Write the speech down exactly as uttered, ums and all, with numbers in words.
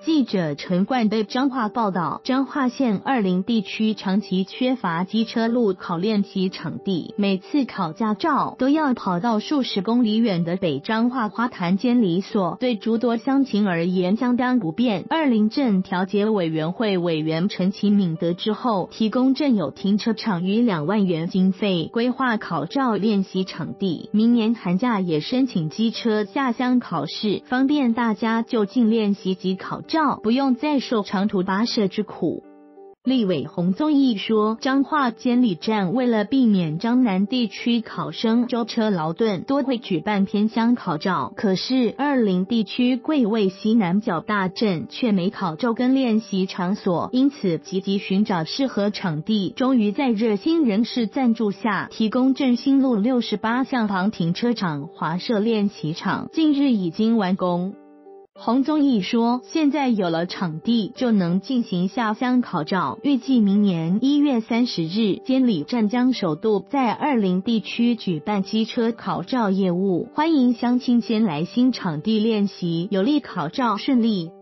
记者陈冠贝彰化报道，彰化县二林地区长期缺乏机车路考练习场地，每次考驾照都要跑到数十公里远的北彰化花坛监理所，对诸多乡亲而言相当不便。二林镇调解委员会委员陈其敏得知后，提供镇有停车场逾两万元经费，规划考照练习场地，明年寒假也申请机车下乡考试，方便大家就近练习及考照。不用再受长途跋涉之苦。立委洪宗义说，彰化监理站为了避免彰南地区考生舟车劳顿，多会举办偏乡考照，可是二林地区贵卫西南角大镇却没考照跟练习场所，因此积极寻找适合场地，终于在热心人士赞助下，提供振兴路六十八巷旁停车场滑射练习场，近日已经完工。洪宗义说，现在有了场地就能进行下乡考照，预计明年一月三十日，监理站将首度在二林地区举办机车考照业务，欢迎乡亲先来新场地练习，有利考照顺利。